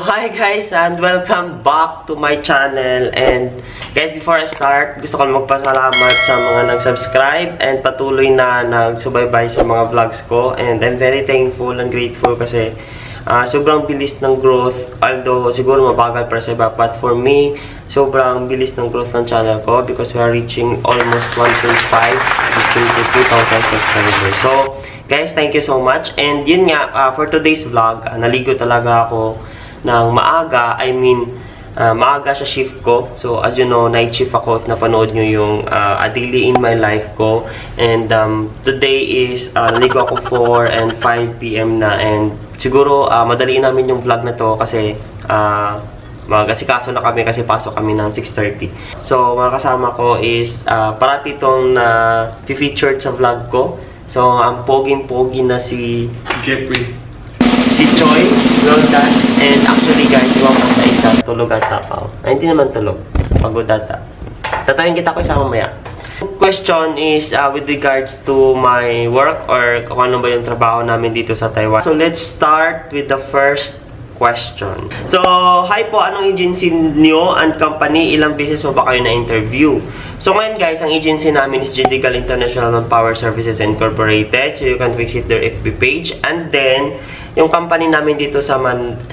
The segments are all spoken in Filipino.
hi guys and welcome back to my channel. And guys, before I start, gusto ko magpasalamat sa mga nag-subscribe and patuloy na nagsubaybay sa mga vlogs ko. And I'm very thankful and grateful kasi sobrang bilis ng growth. Although siguro mabagal para sa iba, but for me, sobrang bilis ng growth ng channel ko because we are reaching almost 1.5 reaching to 2,000 subscribers. So guys, thank you so much. And yun nga, for today's vlog, naligo talaga ako ng maaga. I mean, maaga sa shift ko. So, as you know, night shift ako if napanood nyo yung A Daily in My Life ko. And today is, naligo ako 4 and 5 p.m. na. And siguro, madaliin namin yung vlog na to kasi mag-asikaso na kami kasi pasok kami ng 6:30. So, mga kasama ko is parati itong featured sa vlog ko. So, ang poging-pogi na si Jeffrey, si Choi, Roldan, and actually guys, iwan ko sa isa, tulog ata ako. Ay, hindi naman tulog. Pagod ata. Tatayin kita ko isa mamaya. Question is with regards to my work or kung ano ba yung trabaho namin dito sa Taiwan. So, let's start with the first question. So, hi po, anong agency nyo and company? Ilang beses mo ba kayo na-interview? So, ngayon guys, ang agency namin is Jindigal International Manpower Services Incorporated. So, you can visit their FB page. And then, yung company namin dito sa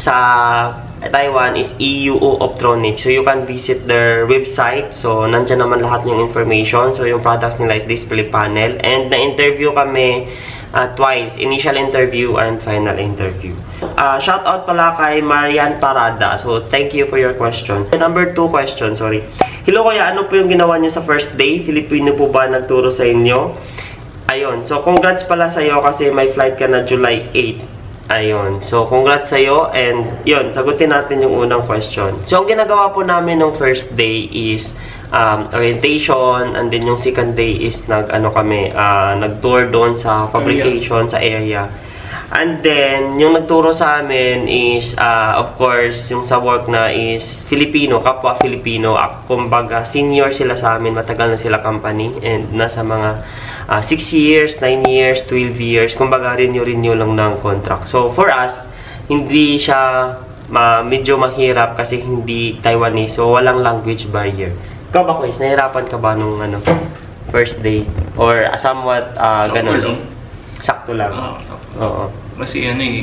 Taiwan is EUO Optronics. So, you can visit their website. So, nandyan naman lahat yung information. So, yung products nila is display panel. And na-interview kami twice. Initial interview and final interview. Shout out pala kay Marian Parada. So, thank you for your question. Number 2 question, sorry. Hello kuya, ano po yung ginawa nyo sa first day? Filipino po ba nagturo sa inyo? Ayun. So, congrats pala sa'yo kasi may flight ka na July 8. Ayun. So, congrats sa'yo. And, yun, sagutin natin yung unang question. So, ang ginagawa po namin ng first day is orientation. And then, yung second day is nag-tour doon sa fabrication, sa area. And then, yung nagturo sa amin is, of course, yung sa work na is Filipino, kapwa Filipino. Kumbaga, senior sila sa amin, matagal na sila company. And nasa mga 6 years, 9 years, 12 years. Kumbaga, renew lang ng contract. So, for us, hindi siya medyo mahirap kasi hindi Taiwanese. So, walang language barrier. Ikaw ba, Kuya? Nahirapan ka ba nung first day? Or somewhat ganun? Sakto lang. Oo. Kasi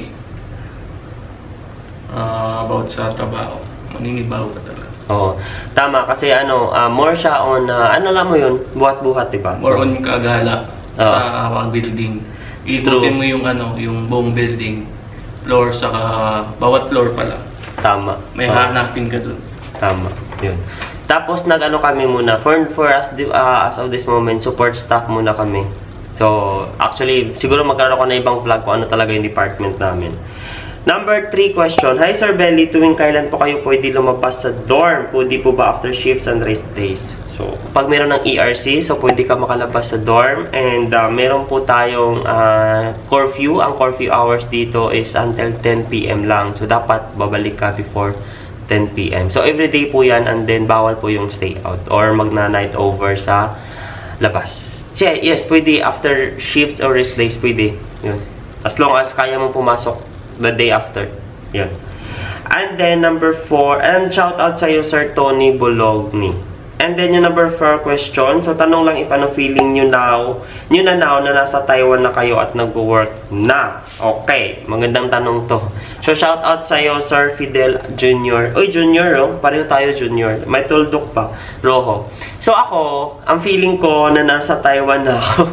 about sa trabaho, maninibago ka talaga. Oo. Tama, kasi more siya on, lang mo yun, buhat-buhat, diba? More on kagala sa building. Itutin mo yung buong building, floor, saka bawat floor pala. Tama. May hanapin ka dun. Tama, yun. Tapos kami muna, for us, as of this moment, support staff muna kami. So, actually, siguro magkaroon ko na ibang vlog kung ano talaga yung department namin. Number 3 question. Hi Sir Belly, tuwing kailan po kayo pwede lumabas sa dorm? Pwede po ba after shifts and rest days? So, pag meron ng ERC, so pwede ka makalabas sa dorm. And meron po tayong curfew. Ang curfew hours dito is until 10 PM lang. So, dapat babalik ka before 10 PM. So, everyday po yan and then bawal po yung stay out or magna-night over sa labas. Yes, pwede after shifts or rest days, pwede. Yun. As long as kaya mong pumasok the day after. Yun. And then, number 4, and shout out sa'yo, Sir Tony Bologni. And then, yung number 4 question, so tanong lang if ano feeling nyo na nasa Taiwan na kayo at nag-work na. Okay, magandang tanong to. So, shout out sa'yo, Sir Fidel Jr. Uy, Junior, oh. Pareho tayo, Junior. May tuldok pa. Rojo. So, ako, ang feeling ko na nasa Taiwan na ako.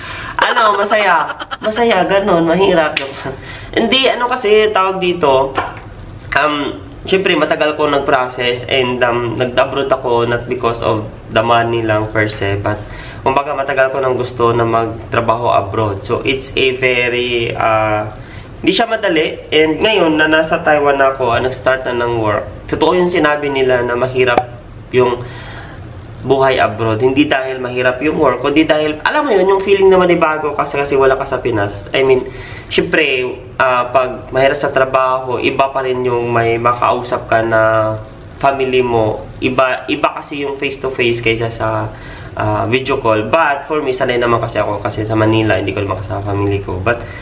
Masaya. Masaya, ganun. Mahirap. Hindi, kasi, tawag dito, siyempre, matagal ko nag-process and nag-abroad ako not because of the money lang per se, but kumbaga matagal ko nang gusto na magtrabaho abroad. So, it's a very, hindi siya madali. And ngayon, na nasa Taiwan na ako, nag-start na ng work. Totoo yung sinabi nila na mahirap yung buhay abroad. Hindi dahil mahirap yung work, kundi dahil, alam mo yun, yung feeling na manibago kasi wala ka sa Pinas. I mean, syempre, pag mahirap sa trabaho, iba pa rin yung may makausap ka na family mo. Iba kasi yung face-to-face kaysa sa video call. But, for me, sanay naman kasi ako kasi sa Manila, hindi ko makasama family ko. But,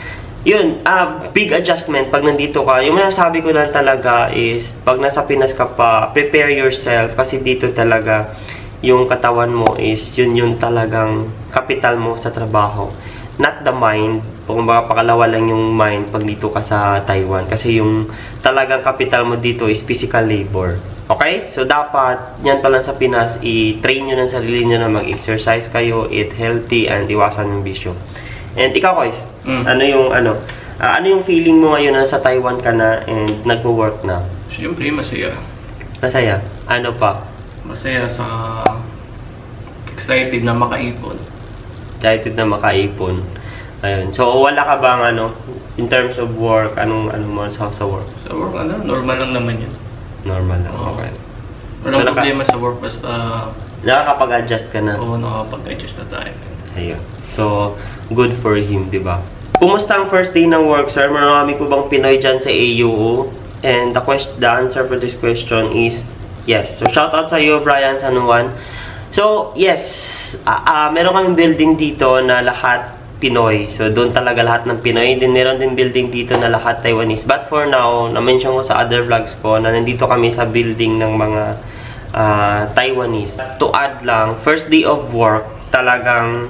yun, big adjustment pag nandito ka. Yung masasabi ko lang talaga is, pag nasa Pinas ka pa, prepare yourself kasi dito talaga yung katawan mo is yun talagang kapital mo sa trabaho. Not the mind. Kung baka pakalawa lang yung mind pag dito ka sa Taiwan. Kasi yung talagang kapital mo dito is physical labor. Okay? So, dapat, yan pa lang sa Pinas, i-train nyo ng sarili nyo na mag-exercise kayo, eat healthy, and iwasan yung bisyo. And ikaw, guys, ano yung feeling mo ngayon na sa Taiwan ka na and nagwo-work na? Siyempre, masaya. Masaya? Ano pa? Masaya sa excited na makaipon. Excited na makaipon. Ayun. So, wala ka bang in terms of work, anong mo sa work? Sa work, normal lang naman yun. Normal lang, okay. Walang problema sa work, basta nakakapag-adjust ka na? Oo, nakakapag-adjust na tayo. Ayun. So, good for him, di ba? Kumusta ang first day ng work, sir? Marami po bang Pinoy dyan sa AUO? And the answer for this question is yes. So, shout out sa iyo, Brian Sanuan. So, yes. Meron kaming building dito na lahat Pinoy. So, doon talaga lahat ng Pinoy. Then, meron din building dito na lahat Taiwanese. But for now, na-mention ko sa other vlogs ko na nandito kami sa building ng mga Taiwanese. To add lang, first day of work, talagang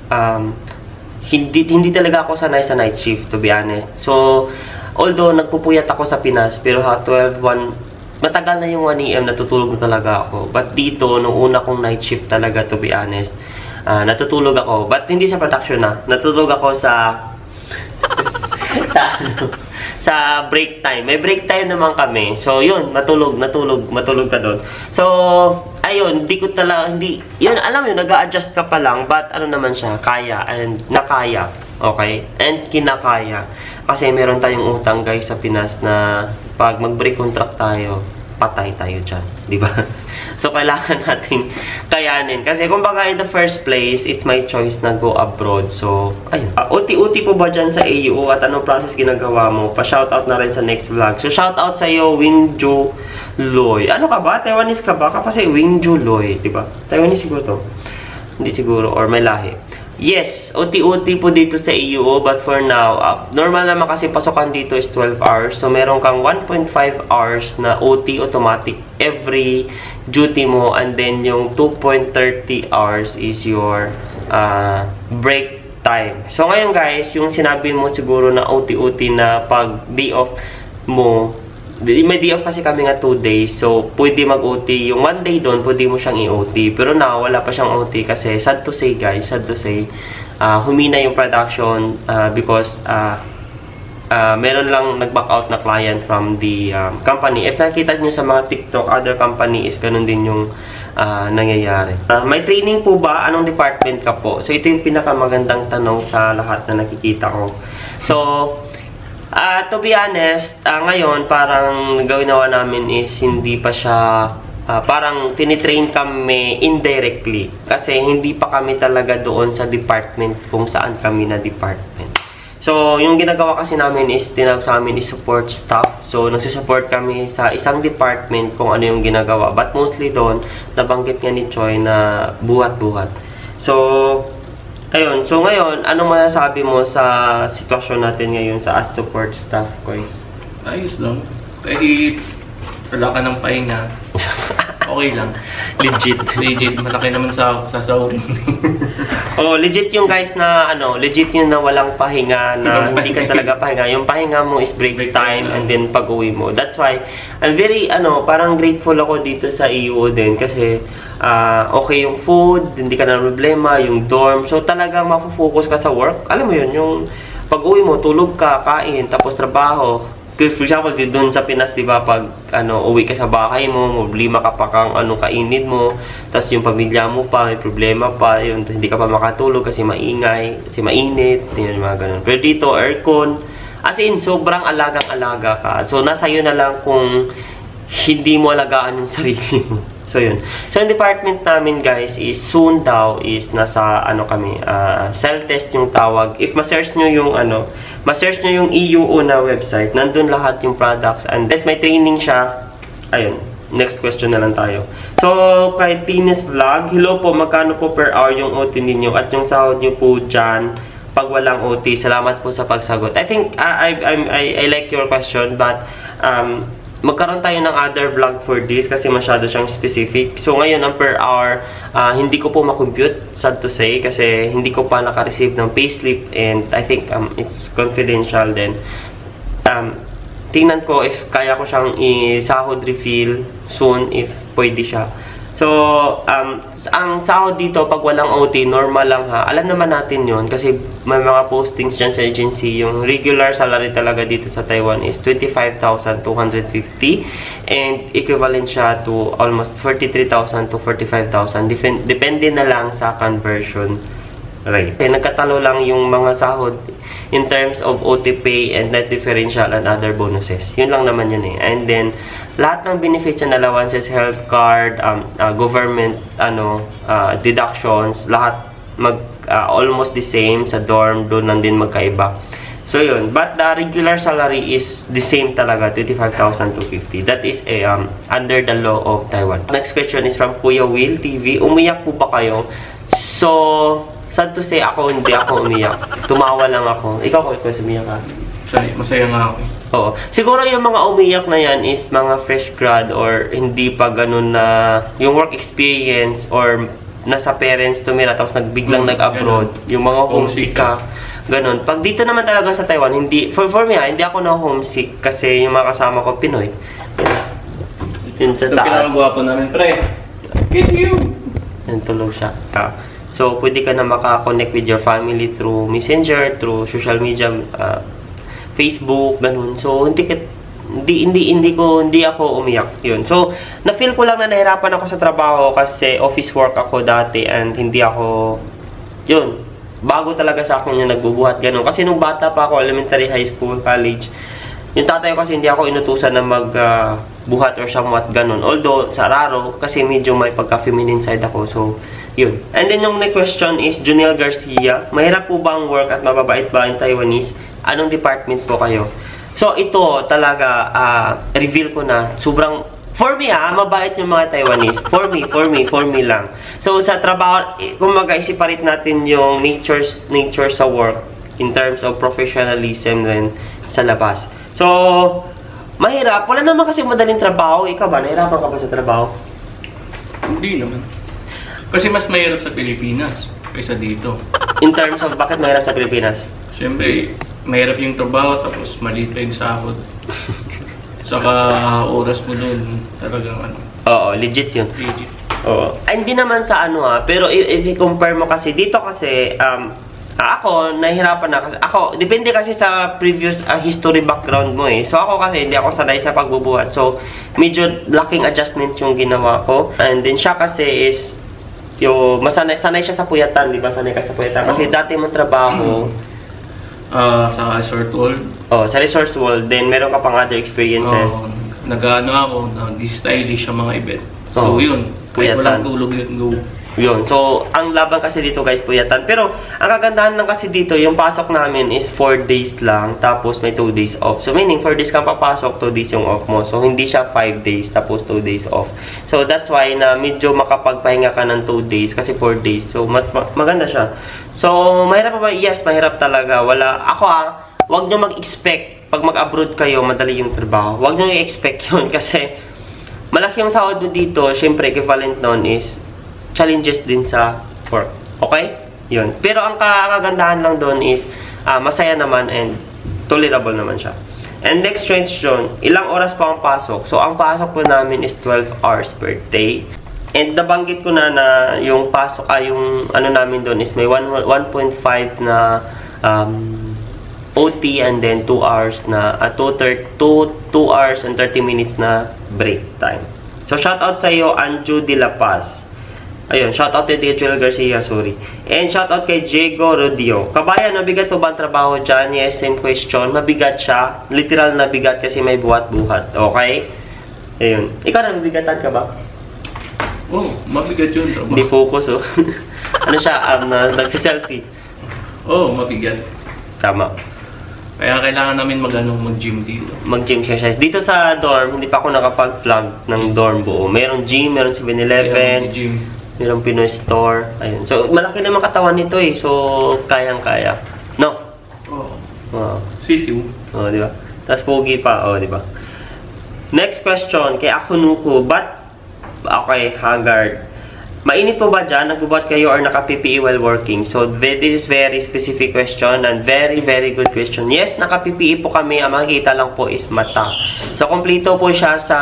hindi talaga ako sanay sa night shift, to be honest. So, although nagpupuyat ako sa Pinas, pero 12-1, matagal na yung 1 AM, natutulog na talaga ako. But dito, nung una kong night shift talaga, to be honest, natutulog ako. But hindi sa production na. Natutulog ako sa sa break time. May break time naman kami. So, yun, matulog ka doon. So, ayun, yun, alam mo yun, nag-a-adjust ka pa lang, but ano naman siya, kaya, and nakaya, okay? And kinakaya. Kasi meron tayong utang, guys, sa Pinas na pag mag-break contract tayo, patay tayo dyan, di ba? So, kailangan natin kayanin. Kasi, kumbaga, in the first place, it's my choice na go abroad. So, ayun. Uti-uti po ba dyan sa AUO at anong process ginagawa mo? Pa-shoutout na rin sa next vlog. So, shoutout sa iyo, Wingju Loy. Ano ka ba? Taiwanese ka ba? Kasi Wingju Loy, di ba? Taiwanese siguro to. Hindi siguro, or may lahi. Yes, uti-uti po dito sa AUO, but for now, normal naman kasi pasokan dito is 12 hours. So, meron kang 1.5 hours na OT automatic every duty mo, and then yung 2.30 hours is your break time. So, ngayon guys, yung sinabi mo siguro na OT-OT na pag day off mo, may day off kasi kami nga 2 days. So, pwede mag-OT. Yung 1 day doon, pwede mo siyang i-OT. Pero now, wala pa siyang OT kasi, sad to say guys, sad to say, humina yung production because meron lang nag-back out na client from the company. If nakita nyo sa mga TikTok, other company is ganun din yung nangyayari. May training po ba? Anong department ka po? So, ito yung pinakamagandang tanong sa lahat na nakikita ko. So, to be honest, ngayon parang gawin namin is hindi pa siya parang tinitrain kami indirectly kasi hindi pa kami talaga doon sa department kung saan kami na department. So, yung ginagawa kasi namin is tinawag sa amin is support staff. So, nagsusupport kami sa isang department kung ano yung ginagawa. But mostly doon, nabanggit nga ni Choi na buhat-buhat. So, ayun. So, ngayon, anong masasabi mo sa sitwasyon natin ngayon sa as support staff, guys? Ayos lang. Kahit wala ka ng pahinga, okay lang. Legit. Malaki naman sa sasaurin. Oh, legit yung guys na, legit yung na walang pahinga, na hindi ka talaga pahinga. Yung pahinga mo is break time and then pag-uwi mo. That's why, I'm very, parang grateful ako dito sa AUO din kasi, okay yung food, hindi ka na problema, yung dorm. So, talagang mapofocus ka sa work. Alam mo yun, yung pag-uwi mo, tulog ka, kain, tapos trabaho. For example, doon sa Pinas, di ba, pag uwi ka sa bahay mo, problema ka pa kang kainin mo, tapos yung pamilya mo pa, may problema pa, yun, hindi ka pa makatulog kasi maingay, kasi mainit, yun, mga ganun. Pero dito, aircon, as in, sobrang alagang-alaga ka. So, nasa iyo na lang kung hindi mo alagaan yung sarili mo. So, yun. So, yung department namin, guys, is soon daw is nasa, kami, self-test yung tawag. If ma-search nyo yung, ma-search nyo yung AUO na website, nandun lahat yung products. And this, may training siya. Ayun. Next question na lang tayo. So, kay Tines Vlog, hello po, magkano po per hour yung OT ninyo? At yung sahod nyo po dyan, pag walang OT? Salamat po sa pagsagot. I think, I like your question, but, magkaroon tayo ng other vlog for this kasi masyado siyang specific. So, ngayon, ang per hour, hindi ko po makompute, sad to say, kasi hindi ko pa naka-receive ng payslip and I think it's confidential din. Tingnan ko if kaya ko siyang i-sahod refill soon, if pwede siya. So, ang sahod dito, pag walang OT, normal lang ha. Alam naman natin yon kasi may mga postings dyan sa agency. Yung regular salary talaga dito sa Taiwan is 25,250 and equivalent siya to almost 43,000 to 45,000. Depende na lang sa conversion rate. Okay, nagkatalo lang yung mga sahod in terms of OT pay and net differential and other bonuses. Yun lang naman yun eh. And then, lahat ng benefits and allowances, health card, government, deductions, lahat almost the same sa dorm, doon lang din magkaiba. So yun, but the regular salary is the same talaga, 25,250. That is under the law of Taiwan. Next question is from Kuya Will TV. Umiyak po ba kayo? So, sad to say, hindi ako umiyak. Tumawa lang ako. Ikaw ko umiyak ka? Masaya nga ako. Oo. Siguro yung mga umiyak na yan is mga fresh grad or hindi pa ganun na yung work experience or nasa parents tumira tapos biglang nag-abroad. Yung mga homesick ka. Ganun. Pag dito naman talaga sa Taiwan, hindi, for me hindi ako na homesick kasi yung mga kasama ko Pinoy. Yun sa taas. Pinakagawa po namin, pre. Get you! Yan, tulog siya. So, pwede ka na makakonect with your family through Messenger, through social media, Facebook, ganun. So, hindi ako umiyak. Yun. So, na-feel ko lang na nahirapan ako sa trabaho kasi office work ako dati and hindi ako, yun, bago talaga sa akin yung nagbubuhat, ganun. Kasi nung bata pa ako, elementary, high school, college, yung tatay ko kasi hindi ako inutusan na magbuhat or somewhat ganun. Although, sa araro, kasi medyo may pagka-feminine side ako. So, yun. And then yung next question is Juniel Garcia. Mahirap po ba ang work at mababait ba ang Taiwanese? Anong department po kayo? So, ito talaga, reveal ko na. Sobrang, for me mabait yung mga Taiwanese. For me lang. So, sa trabaho, kung mag-separate natin yung nature sa work in terms of professionalism rin sa labas. So, mahirap. Wala naman kasi madaling trabaho. Ikaw ba? Nahirapan ka ba sa trabaho? Hindi naman. Kasi mas mahirap sa Pilipinas kaysa dito. In terms of bakit mahirap sa Pilipinas? Siyempre, mahirap yung trabaho tapos maliit pa yung sahod. Saka oras mo dun talagang Oo, legit yun. Legit. Oo. Hindi naman sa pero if i-compare mo kasi, dito kasi, ako, nahihirapan na kasi. Ako, depende kasi sa previous history background mo eh. So ako kasi, hindi ako sanay sa pagbubuhat. So, medyo laking adjustment yung ginawa ko. And then siya kasi is, sanay siya sa puyatan, di ba? Sanay ka sa puyatan. Kasi dati mong trabaho, sa Resort World. Sa Resort World. Then, meron ka pang other experiences. Nag-ano ako, nag-stylish sa mga event. So, yun. Kahit walang tulog yun, go. Yun. So, ang laban kasi dito guys, puyatan. Pero, ang kagandahan lang kasi dito, yung pasok namin is 4 days lang, tapos may 2 days off. So, meaning, 4 days kang papasok, 2 days yung off mo. So, hindi siya 5 days, tapos 2 days off. So, that's why na medyo makapagpahinga ka ng 2 days, kasi 4 days. So, maganda siya. So, mahirap pa ba? Yes, mahirap talaga. Ako wag nyo mag-expect, pag mag-abroad kayo, madali yung trabaho. Wag nyo i-expect yun, kasi malaki yung sahod mo dito, syempre, equivalent nun is challenges din sa work. Okay? Yun. Pero ang kagandahan lang doon is masaya naman and tolerable naman siya. And next question, ilang oras pa ang pasok? So, ang pasok po namin is 12 hours per day. And nabanggit ko na yung pasok, yung ano namin doon is may 1.5 na OT and then 2 hours na 2 hours and 30 minutes na break time. So, shout out sa iyo, Anju de la Paz. Ayun, shoutout kay Juniel Garcia, sorry. And shoutout kay Diego Rodio. Kabayan, mabigat po ba ang trabaho dyan? Yes, same question. Mabigat siya. Literal na bigat kasi may buhat-buhat. Okay? Ayun. Ikaw na, mabigatan ka ba? Mabigat yun. Hindi focus, ano siya, nagsiselfie. Mabigat. Tama. Kaya kailangan namin mag-gym dito. Mag-gym exercise. Dito sa dorm, hindi pa ako nakapag-vlog ng dorm buo. Meron gym, meron 7-Eleven. Merong Pinoy store. Ayun. So, malaki naman katawan nito eh. So, kayang-kaya. No? Oo. Sisiw. Oo, di ba? Tapos pogi pa, di ba? Next question, kay Akunuko, okay, Haggard. Mainit po ba dyan? Nagbubuhat kayo or naka-PPE while working? So, this is very specific question and very, very good question. Yes, naka-PPE po kami. Ang makikita lang po is mata. So, kompleto po siya sa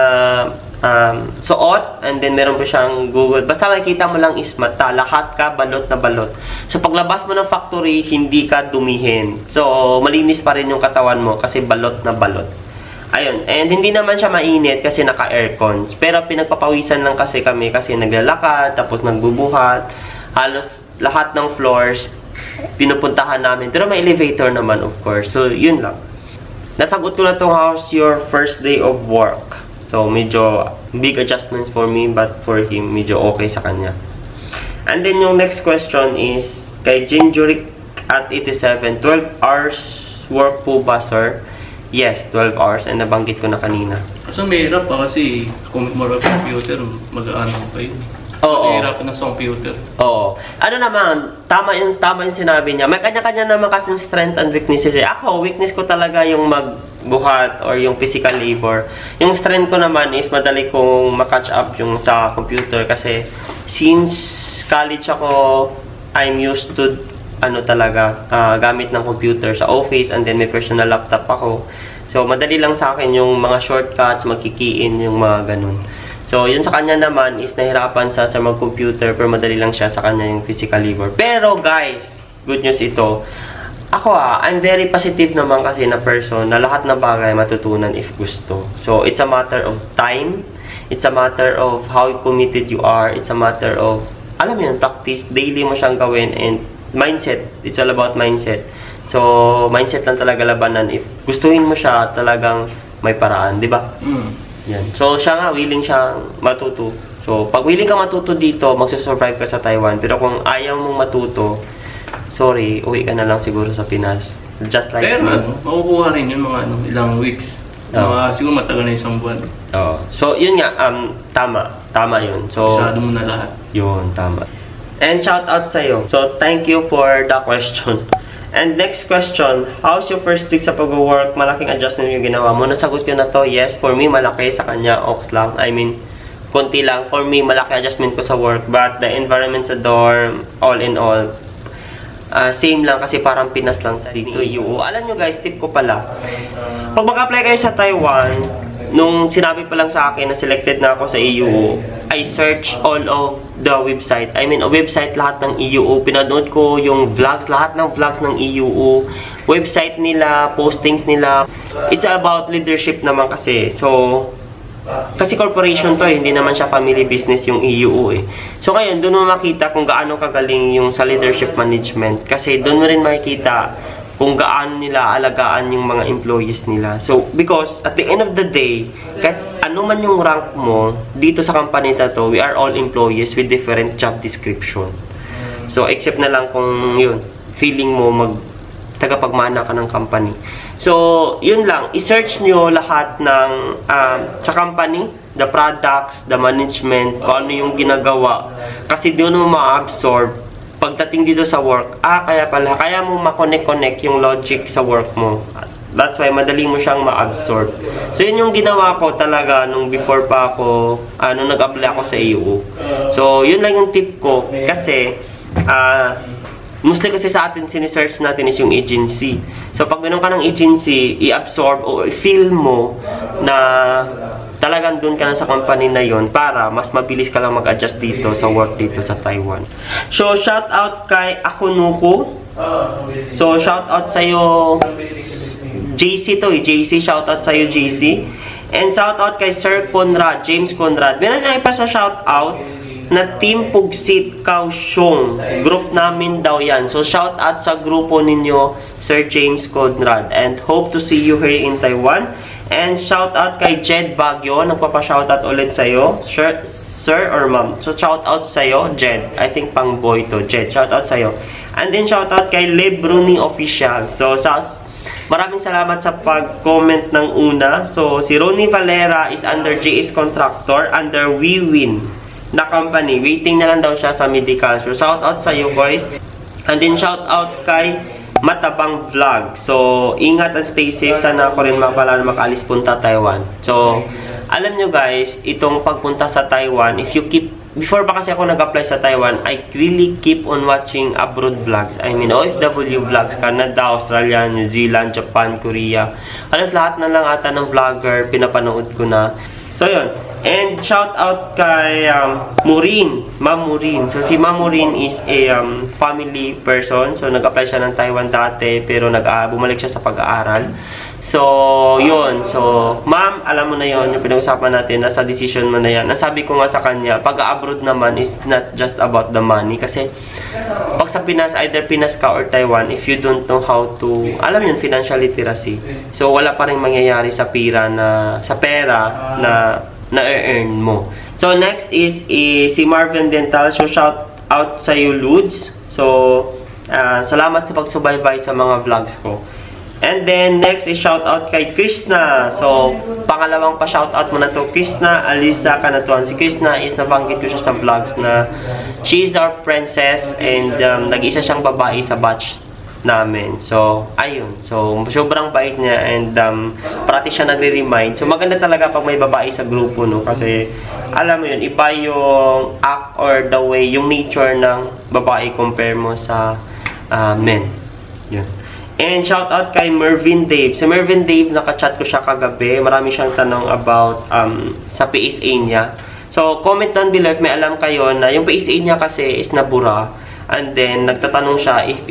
suot, and then meron po siyang Google. Basta makikita mo lang is mata. Lahat ka, balot na balot. So, paglabas mo ng factory, hindi ka dumihin. So, malinis pa rin yung katawan mo kasi balot na balot. Ayun, and hindi naman siya mainit kasi naka-aircon. Pero pinagpapawisan lang kasi kami kasi naglalakad, tapos nagbubuhat. Halos lahat ng floors pinupuntahan namin. Pero may elevator naman, of course. So, yun lang. Nasagot ko na itong how's your first day of work. So, medyo big adjustments for me, but for him, medyo okay sa kanya. And then, yung next question is kay Jinjurik at 87, 12 hours work po ba, sir? Yes, 12 hours. And nabanggit ko na kanina. Kasi mahirap pa kasi kung computer, mag-ano pa yun. Oo. Mahirapan na sa computer. Oo. Ano naman, tama yung sinabi niya. May kanya-kanya naman kasing strength and weaknesses. Ako, weakness ko talaga yung magbuhat or yung physical labor. Yung strength ko naman is madali kong makatch up yung sa computer kasi since college ako, I'm used to gamit ng computer sa office, and then may personal laptop ako. So, madali lang sa akin yung mga shortcuts, magkikiin, yung mga ganun. So, yun sa kanya naman is nahirapan sa mag-computer, pero madali lang siya sa kanya yung physical labor. Pero guys, good news ito. Ako I'm very positive naman kasi na person na lahat na bagay matutunan if gusto. So, it's a matter of time. It's a matter of how committed you are. It's a matter of, alam mo yun, practice. Daily mo siyang gawin, and mindset. It's all about mindset. So, mindset lang talaga labanan. If gustuhin mo siya, talagang may paraan, di ba? Yan. So, siya nga, willing siyang matuto. So, pag willing ka matuto dito, magsusurvive ka sa Taiwan. Pero kung ayaw mong matuto, sorry, uwi ka na lang siguro sa Pinas. Just like pero, makukuha rin yun mga ilang weeks. Siguro matagal na isang buwan. So, yun nga, tama. Tama yun. So, isado mo na lahat. Yun, tama. And shout out sa'yo. So, thank you for the question. And next question, how's your first week sa pag-work? Malaking adjustment yung ginawa mo? Nasagot ko na to, yes. For me, malaki. Sa kanya, ox lang. I mean, konti lang. For me, malaki adjustment ko sa work. But the environment sa dorm, all in all, same lang kasi parang Pinas lang sa dito. Alam nyo guys, tip ko pala. Pag mag-apply kayo sa Taiwan, nung sinabi pa lang sa akin na selected na ako sa EUO, I search all of the website. I mean, website lahat ng EUO. Pinanood ko yung vlogs, lahat ng vlogs ng EUO. Website nila, postings nila. It's about leadership naman kasi. So, kasi corporation to hindi naman siya family business yung EUO eh. So, ngayon, doon mo makita kung gaano kagaling yung sa leadership management. Kasi doon mo rin makikita kung gaano nila alagaan yung mga employees nila. So, because at the end of the day, kahit ano man yung rank mo, dito sa company na to, we are all employees with different job description. So, except na lang kung yun, feeling mo tagapagmana ka ng company. So, yun lang. I-search nyo lahat ng sa company, the products, the management, kung ano yung ginagawa. Kasi doon mo ma-absorb pagdating dito sa work, kaya pala, kaya mo ma-connect yung logic sa work mo. That's why, madali mo siyang ma-absorb. So, yun yung ginawa ko talaga nung before pa ako, nung nag-apply ako sa EUO. So, yun lang yung tip ko. Kasi, mostly kasi sa atin, sinesearch natin is yung agency. So, pag meron ka ng agency, i-absorb o i-feel mo na talagang doon ka na sa company na yon para mas mabilis ka lang mag-adjust dito sa work dito sa Taiwan. So, shout out kay Akunuko. So, shout out sa'yo JC to JC, shout out sa'yo JC. And shout out kay Sir Conrad, James Conrad. Meron na ipa sa shout out na Team Pugsit Kaohsiung. Group namin daw yan. So, shout out sa grupo ninyo, Sir James Conrad. And hope to see you here in Taiwan. And shout out kay Jed Baguio. Nagpapa-shout out ulit sa'yo. Sir or ma'am? So, shout out sa'yo, Jed. I think pang boy to. Jed, shout out sa'yo. And then, shout out kay Le Bruni Official. So, maraming salamat sa pag-comment ng una. So, si Ronnie Valera is under JS Contractor, under WeWin na company. Waiting na lang daw siya sa medical. So, shout out sa'yo, boys. And then, shout out kay Matabang Vlog. So, ingat and stay safe. Sana ako rin makaalis punta Taiwan. So, alam nyo guys, itong pagpunta sa Taiwan, if you keep, before pa kasi ako nag-apply sa Taiwan, I really keep on watching abroad vlogs. I mean, OFW vlogs, Canada, Australia, New Zealand, Japan, Korea. Halos lahat na lang ata ng vlogger, pinapanood ko na. So, yun. And shout out kay Maureen, Ma'am Maureen. So, si Ma'am Maureen is a family person. So, nag-apply siya ng Taiwan dati, pero bumalik siya sa pag-aaral. So, yun. So, ma'am, alam mo na yun, yung pinag-usapan natin, nasa decision mo na yan. Ang sabi ko nga sa kanya, pag-abroad naman is not just about the money. Kasi, pag sa Pinas, either Pinas ka or Taiwan, if you don't know how to, alam yun, financial literacy. So, wala pa rin mangyayari sa pera na na-earn mo. So, next is si Marvin Dental. So, shout out sa you, Ludes. So, salamat sa pagsubaybay sa mga vlogs ko. And then, next is shoutout kay Krishna. So, pangalawang pa-shoutout mo na to, Krishna Alisa Kanatuan. Si Krishna is, nabanggit ko siya sa vlogs na she is our princess and nag-isa siyang babae sa batch namin. So, ayun. So, sobrang bait niya and parati siya nagre-remind. So, maganda talaga pag may babae sa grupo, no? Kasi, alam mo yun, iba yung act or the way, yung nature ng babae compare mo sa men. Yun. And shout out kay Mervin Dave. Si Mervin Dave, nakachat ko siya kagabi. Marami siyang tanong about sa PSA niya. So, comment down below if may alam kayo na yung PSA niya kasi is nabura. And then, nagtatanong siya if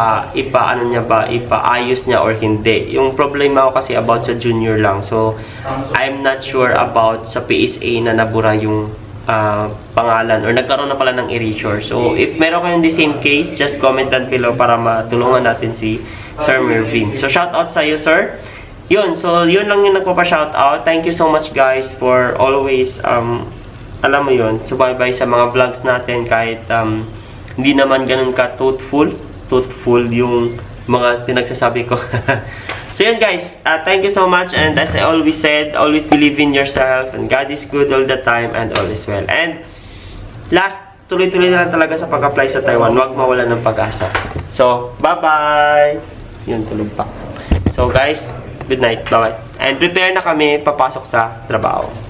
ipaayos niya or hindi. Yung problema ko kasi about sa junior lang. So, I'm not sure about sa PSA na nabura yung pangalan or nagkaroon na pala ng erasure. So, if meron kayong the same case, just comment down below para matulungan natin si Sir Mervin. So, shout out sa iyo, sir. Yun. So, yun lang yung nagpapa-shout out. Thank you so much, guys, for always, alam mo yun, subaybay sa mga vlogs natin kahit hindi naman ganun ka truthful yung mga pinagsasabi ko. So, yun, guys. Thank you so much. And as I always said, always believe in yourself. And God is good all the time and all is well. And last, tuloy-tuloy na lang talaga sa pag-apply sa Taiwan. Huwag mawala ng pag-asa. So, bye-bye! Yun, tulog pa. So, guys, good night. Bye-bye. And prepare na kami papasok sa trabaho.